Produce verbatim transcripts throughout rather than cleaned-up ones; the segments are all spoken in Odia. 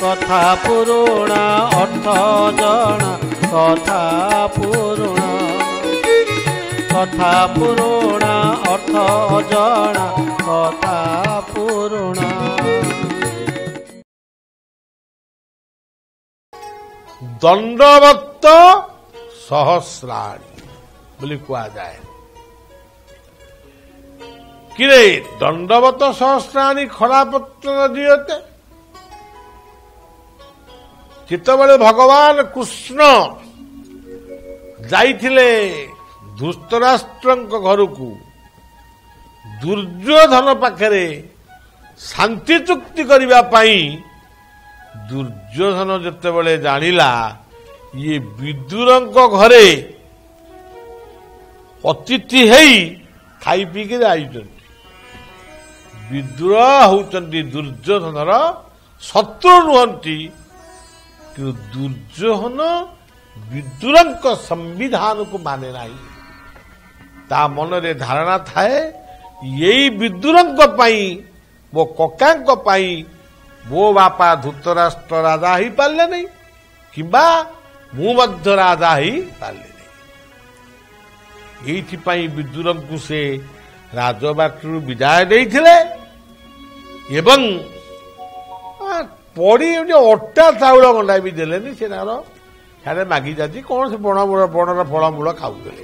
କଥା ପୁରୁଣା ଅର୍ଥ ଜଣା କଥା ପୁରୁଣା କଥା ପୁରୁଣା ଅର୍ଥ ଜଣା କଥା ପୁରୁଣା। ଦଣ୍ଡବତ ସହସ୍ରାଣୀ ବୋଲି କୁହାଯାଏ। କିରେ ଦଣ୍ଡବତ ସହସ୍ରାଣୀ ଖଳାପତ୍ର ଦିଅତେ। ଯେତେବେଳେ ଭଗବାନ କୃଷ୍ଣ ଯାଇଥିଲେ ଧୃତରାଷ୍ଟ୍ରଙ୍କ ଘରକୁ ଦୁର୍ଯ୍ୟୋଧନ ପାଖରେ ଶାନ୍ତି ଚୁକ୍ତି କରିବା ପାଇଁ, ଦୁର୍ଯ୍ୟୋଧନ ଯେତେବେଳେ ଜାଣିଲା ଇଏ ବିଦୁରଙ୍କ ଘରେ ଅତିଥି ହେଇ ଖାଇ ପିଇକି ଯାଇଛନ୍ତି, ବିଦୁର ହେଉଛନ୍ତି ଦୁର୍ଯ୍ୟୋଧନର ଶତ୍ରୁ ନୁହନ୍ତି, କିନ୍ତୁ ଦୁର୍ଯ୍ୟୋଧନ ବିଦୁରଙ୍କ ସମ୍ବିଧାନକୁ ମାନେ ନାହିଁ। ତା ମନରେ ଧାରଣା ଥାଏ ଏଇ ବିଦୁରଙ୍କ ପାଇଁ, ମୋ କକାଙ୍କ ପାଇଁ ମୋ ବାପା ଧୃତରାଷ୍ଟ୍ର ରାଜା ହେଇପାରିଲେ ନାହିଁ, କିମ୍ବା ମୁଁ ମଧ୍ୟ ରାଜା ହେଇପାରିଲି ନାହିଁ। ଏଇଥିପାଇଁ ବିଦୁରଙ୍କୁ ସେ ରାଜବାଟରୁ ବିଦାୟ ଦେଇଥିଲେ ଏବଂ ପଡ଼ି ଅଟା ଚାଉଳ ଗଣ୍ଡା ବି ଦେଲେନି। ସେ ତାର ସିଆଡ଼େ ମାଗି ଯାନ୍ତି କଣ ସେ ବଣ ବଣର ଫଳମୂଳ ଖାଉଥିଲେ।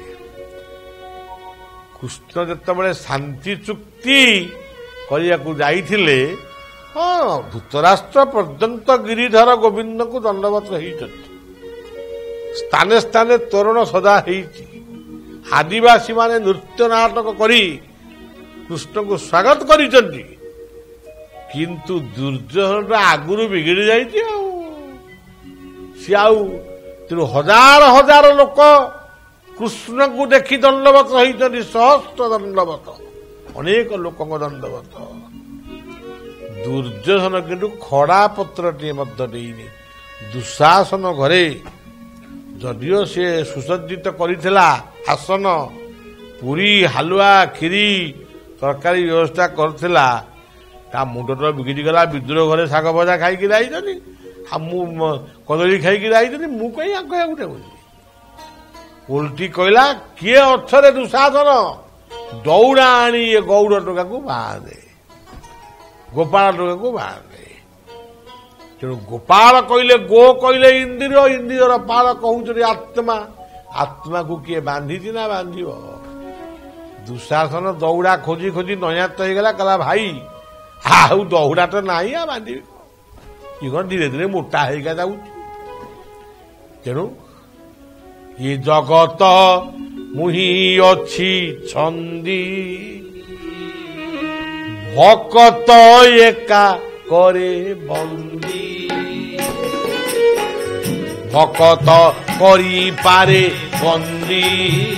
କୃଷ୍ଣ ଯେତେବେଳେ ଶାନ୍ତି ଚୁକ୍ତି କରିବାକୁ ଯାଇଥିଲେ, ହଁ ଧୃତରାଷ୍ଟ୍ର ପର୍ଯ୍ୟନ୍ତ ଗିରିଧର ଗୋବିନ୍ଦଙ୍କୁ ଦଣ୍ଡବତ ହେଇଛନ୍ତି। ସ୍ଥାନେ ସ୍ଥାନେ ତୋରଣ ସଜା ହେଇଛି। ଆଦିବାସୀ ମାନେ ନୃତ୍ୟ ନାଟକ କରି କୃଷ୍ଣଙ୍କୁ ସ୍ୱାଗତ କରିଛନ୍ତି। କିନ୍ତୁ ଦୁର୍ଯ୍ୟୋଧନଟା ଆଗରୁ ବିଗିଡ଼ି ଯାଇଛି ଆଉ ସିଏ ଆଉ ତେଣୁ ହଜାର ହଜାର ଲୋକ କୃଷ୍ଣଙ୍କୁ ଦେଖି ଦଣ୍ଡବତ ହେଇଛନ୍ତି। ସହସ୍ର ଦଣ୍ଡବତ, ଅନେକ ଲୋକଙ୍କ ଦଣ୍ଡବତ। ଦୁର୍ଯ୍ୟୋଧନ କିନ୍ତୁ ଖଡ଼ା ପତ୍ରଟିଏ ମଧ୍ୟ ଦେଇନି। ଦୁଃଶାସନ ଘରେ ଯଦିଓ ସେ ସୁସଜ୍ଜିତ କରିଥିଲା ଆସନ, ପୁରୀ ହାଲୁଆ କ୍ଷୀରି ତରକାରୀ ବ୍ୟବସ୍ଥା କରିଥିଲା, ତା ମୁଣ୍ଡ ତ ବିଗିଡ଼ିଗଲା। ବିଦୁର ଘରେ ଶାଗ ଭଜା ଖାଇକି ଯାଇଛନ୍ତି, ଆଉ ମୁଁ କଦଳୀ ଖାଇକି ଯାଇଛନ୍ତି, ମୁଁ କହି କହିବାକୁ ଦେବୁନି। ଓଲଟି କହିଲା କିଏ ଅଛରେ ଦୁଃଶାସନ, ଦୌଡ଼ା ଆଣି ଏ ଗୌଡ଼ ଟୋକାକୁ ବାହାଦେ, ଗୋପାଳ ଟୋକାକୁ ବାହାଦେ। ତେଣୁ ଗୋପାଳ କହିଲେ ଗୋ କହିଲେ ଇନ୍ଦ୍ରିୟ, ଇନ୍ଦ୍ରିୟର ପାଳ କହୁଛନ୍ତି ଆତ୍ମା। ଆତ୍ମାକୁ କିଏ ବାନ୍ଧିଛି ନା ବାନ୍ଧିବ? ଦୁଃଶାସନ ଦୌଡ଼ା ଖୋଜି ଖୋଜି ନୟାତ ହେଇଗଲା, କହିଲା ଭାଇ ଆଉ ଦୌଡ଼ା ତ ନାହିଁ, ଆଉ ବାନ୍ଧିବି ଇଏ କଣ ଧୀରେ ଧୀରେ ମୋଟା ହେଇକା ଯାଉଛି। ତେଣୁ ଏ ଜଗତ ମୁହିଁ ଅଛି ଛନ୍ଦି, ଭକତ ଏକା করে বন্দী, ভকত করি পারে বন্দী,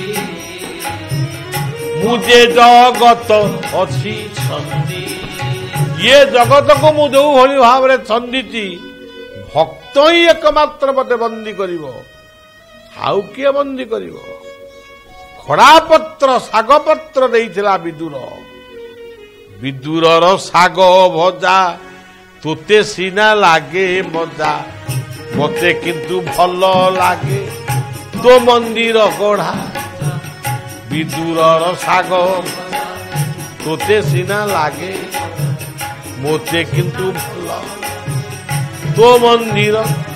মু যে জগত অছি ছন্দি। ইয়ে জগতକୁ ମୁଁ ଯୋଉ ଭଳି ଭାବରେ ଛନ୍ଦିଛି, ଭକ୍ତ ହିଁ ଏକମାତ୍ର ମତେ ବନ୍ଦୀ କରିବ, ଆଉ କିଏ ବନ୍ଦୀ କରିବ? ଖଡ଼ାପତ୍ର ଶାଗପତ୍ର ଦେଇଥିଲା ବିଦୁର। ବିଦୁରର ଶାଗ ଭଜା ତୋତେ ସିନା ଲାଗେ ମଜା, ମତେ କିନ୍ତୁ ଭଲ ଲାଗେ ତୋ ମନ୍ଦିର ଗଢା। ବିଦୁରର ଶାଗ ତୋତେ ସିନା ଲାଗେ, ମତେ କିନ୍ତୁ ଭଲ ତୋ ମନ୍ଦିର।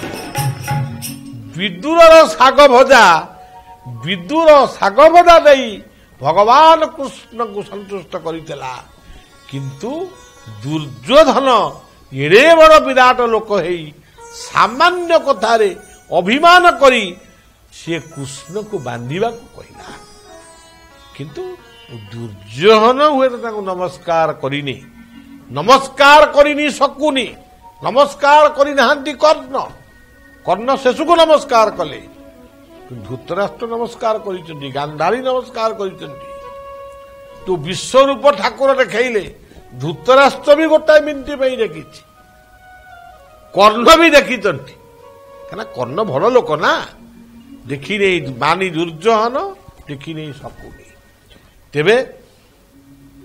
ବିଦୁରର ଶାଗ ଭଜା, ବିଦୁର ଶାଗ ଭଜା ଦେଇ ଭଗବାନ କୃଷ୍ଣଙ୍କୁ ସନ୍ତୁଷ୍ଟ କରିଥିଲା। କିନ୍ତୁ ଦୁର୍ଯ୍ୟୋଧନ ଏଡ଼େ ବଡ଼ ବିରାଟ ଲୋକ ହେଇ ସାମାନ୍ୟ କଥାରେ ଅଭିମାନ କରି ସେ କୃଷ୍ଣକୁ ବାନ୍ଧିବାକୁ କହିଲା। କିନ୍ତୁ ଦୁର୍ଯ୍ୟୋଧନ ହୁଏତ ତାଙ୍କୁ ନମସ୍କାର କରିନି, ନମସ୍କାର କରିନି ଶକୁନି, ନମସ୍କାର କରିନାହାନ୍ତି କର୍ଣ୍ଣ। କର୍ଣ୍ଣ ଶେଷକୁ ନମସ୍କାର କଲେ, ଧୃତରାଷ୍ଟ୍ର ନମସ୍କାର କରିଛନ୍ତି, ଗାନ୍ଧାରୀ ନମସ୍କାର କରିଛନ୍ତି। ତୁ ବିଶ୍ୱରୂପ ଠାକୁର ଦେଖେଇଲେ, ଧୃତରାଷ୍ଟ୍ର ବି ଗୋଟାଏ ମିନିଟ ପାଇଁ ଦେଖିଛି, କର୍ଣ୍ଣ ବି ଦେଖିଛନ୍ତି। କାହିଁକିନା କର୍ଣ୍ଣ ଭଲ ଲୋକ ନା, ଦେଖିନେଇ ମାନି ଦୁର୍ଯ୍ୟୋଧନ, ଦେଖିନେଇ ଶକୁନି। ତେବେ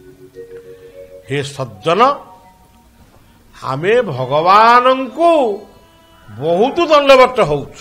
ହେ ସଜ୍ଜନ, ଆମେ ଭଗବାନଙ୍କୁ ବହୁତ ଦଣ୍ଡବତ ହଉଛୁ।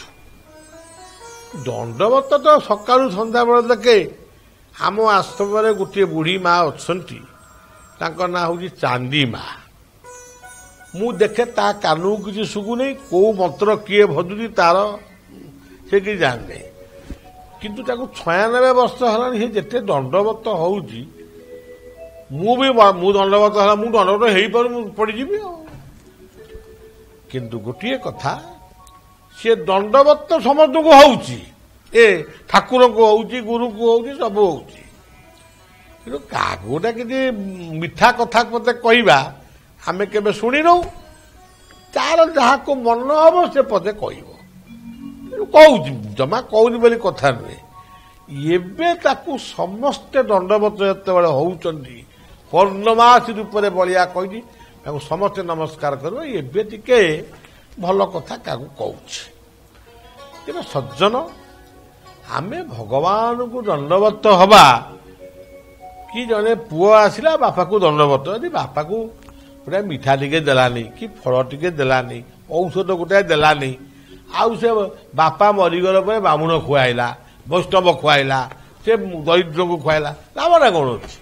ଦଣ୍ଡବତ ତ ସକାଳୁ ସନ୍ଧ୍ୟାବେଳେ ଦେଖେ ଆମ ଆଶ୍ରମରେ ଗୋଟିଏ ବୁଢ଼ୀ ମା ଅଛନ୍ତି, ତାଙ୍କ ନାଁ ହେଉଛି ଚାନ୍ଦି ମା। ମୁଁ ଦେଖେ ତା କାନକୁ କିଛି ଶୁଭୁନି, କୋଉ ମନ୍ତ୍ର କିଏ ଭଜୁଛି ତାର ସେ କିଛି ଜାଣିନି, କିନ୍ତୁ ତାକୁ ଛୟାନବେ ବର୍ଷ ହେଲାଣି, ସେ ଯେତେ ଦଣ୍ଡବତ ହଉଛି, ମୁଁ ବି ମୁଁ ଦଣ୍ଡବତ ହେଲା ମୁଁ ଦଣ୍ଡବତ ହେଇପାରୁ ମୁଁ ପଡ଼ିଯିବି ଆଉ। କିନ୍ତୁ ଗୋଟିଏ କଥା, ସେ ଦଣ୍ଡବତ ସମସ୍ତଙ୍କୁ ହଉଛି, ଏ ଠାକୁରଙ୍କୁ ହଉଛି, ଗୁରୁଙ୍କୁ ହଉଛି, ସବୁ ହଉଛି, କିନ୍ତୁ କାହାକୁ ଗୋଟେ କିଛି ମିଠା କଥା ମତେ କହିବା ଆମେ କେବେ ଶୁଣିନୁ। ତାର ଯାହାକୁ ମନ ହବ ସେ ପଦେ କହିବ, କହୁଛି, ଜମା କହୁନି ବୋଲି କଥା ନୁହେଁ। ଏବେ ତାକୁ ସମସ୍ତେ ଦଣ୍ଡବତ ଯେତେବେଳେ ହଉଛନ୍ତି, ପୌର୍ଣ୍ଣମାସୀ ରୂପରେ ବଳିଆ କହିଛି ତାକୁ ସମସ୍ତେ ନମସ୍କାର କରିବ। ଏବେ ଟିକେ ଭଲ କଥା କାହାକୁ କହୁଛି। କିନ୍ତୁ ସଜ୍ଜନ, ଆମେ ଭଗବାନଙ୍କୁ ଦଣ୍ଡବତ ହବା କି ଜଣେ ପୁଅ ଆସିଲା ବାପାକୁ ଦଣ୍ଡବତ, ଯଦି ବାପାକୁ ଗୋଟେ ମିଠା ଟିକେ ଦେଲାନି, କି ଫଳ ଟିକେ ଦେଲାନି, ଔଷଧ ଗୋଟେ ଦେଲାନି, ଆଉ ସେ ବାପା ମରିଗଲା ପରେ ବାମୁଣ ଖୁଆଇଲା, ବୈଷ୍ଣବ ଖୁଆଇଲା, ସେ ଦରିଦ୍ରଙ୍କୁ ଖୁଆଇଲା, ଲାଭଟା କ'ଣ ଅଛି?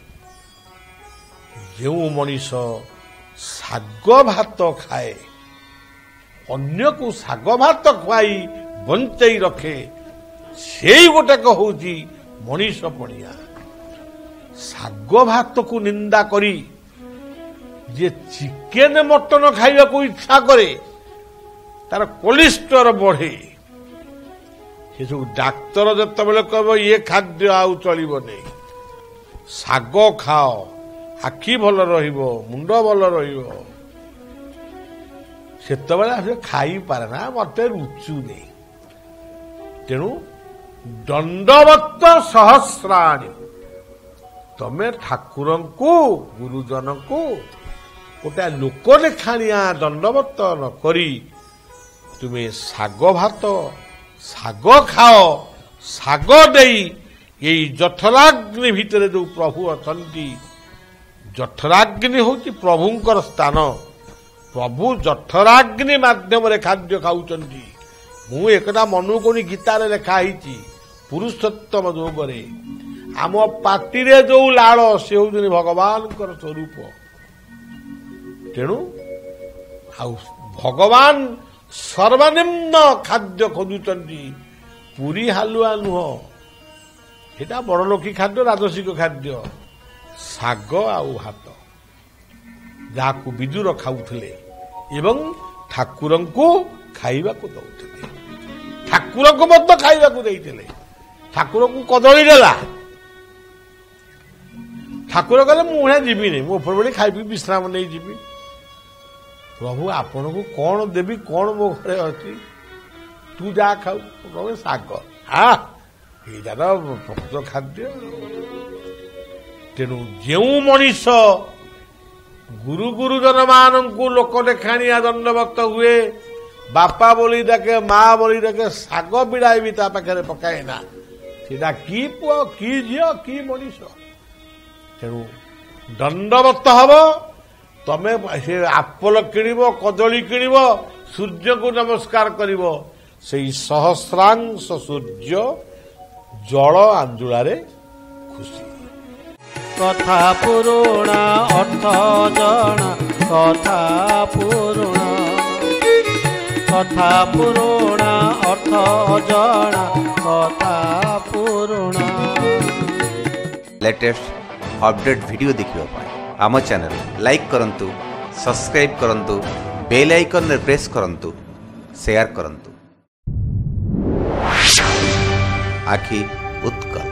ଯେଉଁ ମଣିଷ ଶାଗ ଭାତ ଖାଏ, ଅନ୍ୟକୁ ଶାଗ ଭାତ ଖୁଆଇ ବଞ୍ଚେଇ ରଖେ, ସେଇ ଗୋଟାକ ହଉଛି ମଣିଷ ପଣିଆ। ଶାଗ ଭାତକୁ ନିନ୍ଦା କରି ଯେ ଚିକେନ ମଟନ ଖାଇବାକୁ ଇଚ୍ଛା କରେ, ତାର କୋଲେଷ୍ଟ୍ରଲ ବଢେ। ସେ ସବୁ ଡାକ୍ତର ଯେତେବେଳେ କହିବ ଇଏ ଖାଦ୍ୟ ଆଉ ଚଳିବନି, ଶାଗ ଖାଅ, ଆଖି ଭଲ ରହିବ, ମୁଣ୍ଡ ଭଲ ରହିବ, ସେତେବେଳେ ସେ ଖାଇପାରେ ନା, ମତେ ରୁଚୁନି। ତେଣୁ ଦଣ୍ଡବତ ସହସ୍ରାଣୀ, ତମେ ଠାକୁରଙ୍କୁ ଗୁରୁଜନଙ୍କୁ ଗୋଟା ଲୋକ ଲେଖାଣିଆ ଦଣ୍ଡବତ ନ କରି ତୁମେ ଶାଗ ଭାତ ଶାଗ ଖାଅ, ଶାଗ ଦେଇ ଏଇ ଜଠରାଗ୍ନି ଭିତରେ ଯୋଉ ପ୍ରଭୁ ଅଛନ୍ତି, ଜଠରାଗ୍ନି ହଉଛି ପ୍ରଭୁଙ୍କର ସ୍ଥାନ, ପ୍ରଭୁ ଜଠରାଗ୍ନି ମାଧ୍ୟମରେ ଖାଦ୍ୟ ଖାଉଛନ୍ତି। ମୁଁ ଏକଥା ମନକୁ କହୁନି, ଗୀତାରେ ଲେଖା ହେଇଛି ପୁରୁଷୋତ୍ତମ ଯୋଗରେ ଆମ ପାଟିରେ ଯୋଉ ଲାଳ ସେ ହଉଛନ୍ତି ଭଗବାନଙ୍କର ସ୍ୱରୂପ। ତେଣୁ ଆଉ ଭଗବାନ ସର୍ବନିମ୍ନ ଖାଦ୍ୟ ଖୋଜୁଛନ୍ତି, ପୁରୀ ହାଲୁଆ ନୁହଁ, ଏଟା ବଡ଼ଲୋକୀ ଖାଦ୍ୟ, ରାଜସିକ ଖାଦ୍ୟ, ଶାଗ ଆଉ ଭାତ, ଯାହାକୁ ବିଦୁର ଖାଉଥିଲେ ଏବଂ ଠାକୁରଙ୍କୁ ଖାଇବାକୁ ଦଉଥିଲେ, ଠାକୁରଙ୍କୁ ମଧ୍ୟ ଖାଇବାକୁ ଦେଇଥିଲେ। ଠାକୁରଙ୍କୁ କଦଳୀ ଦେଲା, ଠାକୁର କହିଲେ ମୁଁ ଏହା ଯିବିନି, ମୁଁ ଉପର ଭଳି ଖାଇବି ବିଶ୍ରାମ ନେଇଯିବି। ପ୍ରଭୁ ଆପଣଙ୍କୁ କଣ ଦେବି, କଣ ମୋ ଘରେ ଅଛି, ତୁ ଯାହା ଖାଉ, ପ୍ରଭୁ ଶାଗ, ହା ଏଇଟା ତ ପ୍ରକୃତ ଖାଦ୍ୟ। ତେଣୁ ଯେଉଁ ମଣିଷ ଗୁରୁ ଗୁରୁଜନ ମାନଙ୍କୁ ଲୋକ ଦେଖାଣିଆ ଦଣ୍ଡବତ ହୁଏ, ବାପା ବୋଲି ଡାକେ, ମା ବୋଲି ଡାକେ, ଶାଗ ବିଡ଼ାଏ ବି ତା ପାଖରେ ପକାଏ ନା, ସେଟା କି ପୁଅ, କି ଝିଅ, କି ମଣିଷ? ତେଣୁ ଦଣ୍ଡବତ ହବ, ତମେ ସେ ଆପଲ କିଣିବ, କଦଳୀ କିଣିବ, ସୂର୍ଯ୍ୟକୁ ନମସ୍କାର କରିବ, ସେଇ ସହସ୍ରାଂଶ ସୂର୍ଯ୍ୟ ଜଳ ଆଞ୍ଜୁଳାରେ ଖୁସି। କଥା ପୁରୁଣା ଅର୍ଥ ଜଣା, କଥା ପୁରୁଣା, କଥା ପୁରୁଣା ଅର୍ଥ ଜଣା, କଥା ପୁରୁଣା। लेटेस्ट अपडेट वीडियो देखिबा पाए आम चैनल लाइक करंतु, सब्सक्राइब करंतु, बेल आइकन रे प्रेस करंतु, शेयर करंतु। आखि उत्कल।